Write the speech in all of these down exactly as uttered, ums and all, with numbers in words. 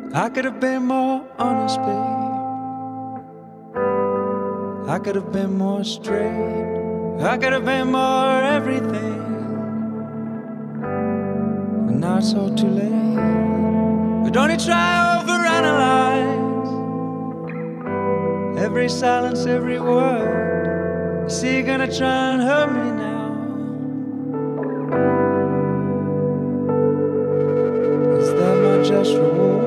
I could have been more honest, babe. I could have been more straight. I could have been more everything. But now it's all too late. But don't you try overanalyze every silence, every word. I see you're gonna try and hurt me now. Is that my just reward?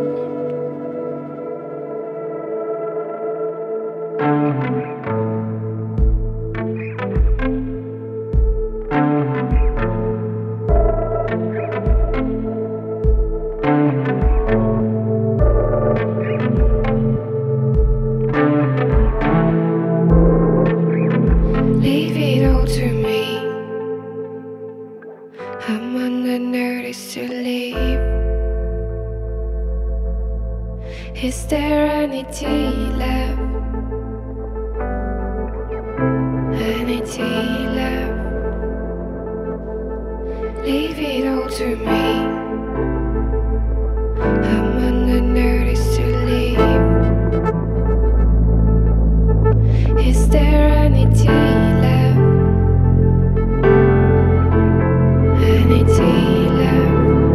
Leave it all to me. I'm on the notice to leave. Is there any tea left? Any tea left? Leave it all to me. I'm on the notice to leave. Is there any tea left? Any tea left?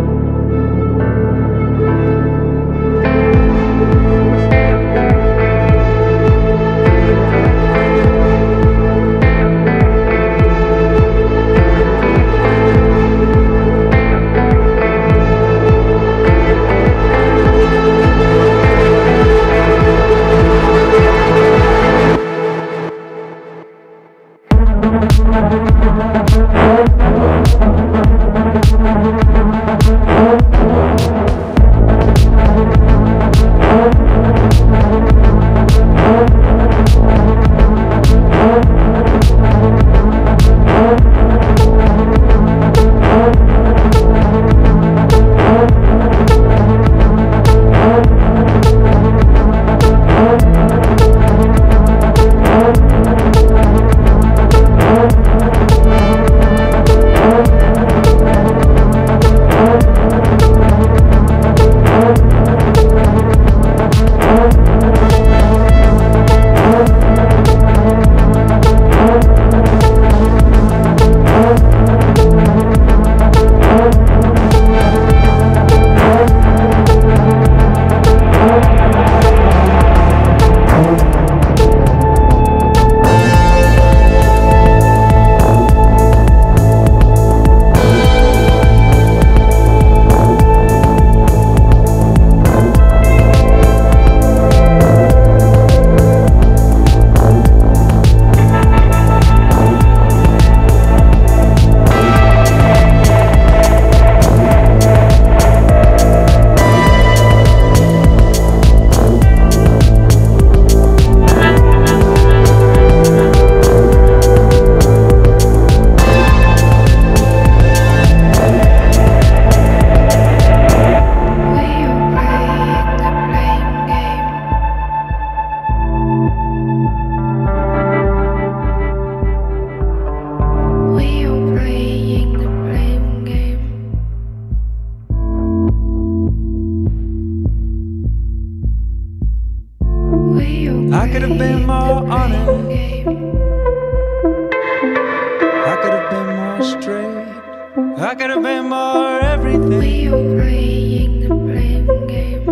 I could have been more honest. I could have been more straight. I could have been more everything. We are playing the blame game.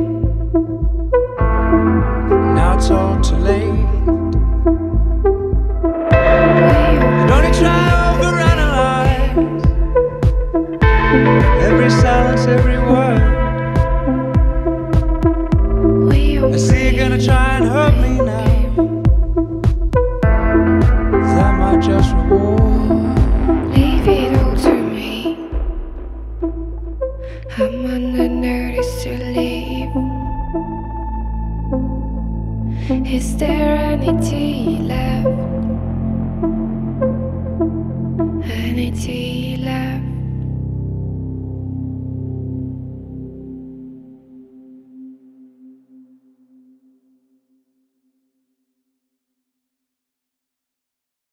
Now it's all too late. Don't you try overanalyze every silence, every word. I see you're gonna try and hurt me now. Is that my just reward? Leave it all to me. I'm on the notice to leave. Is there any tea left? Any tea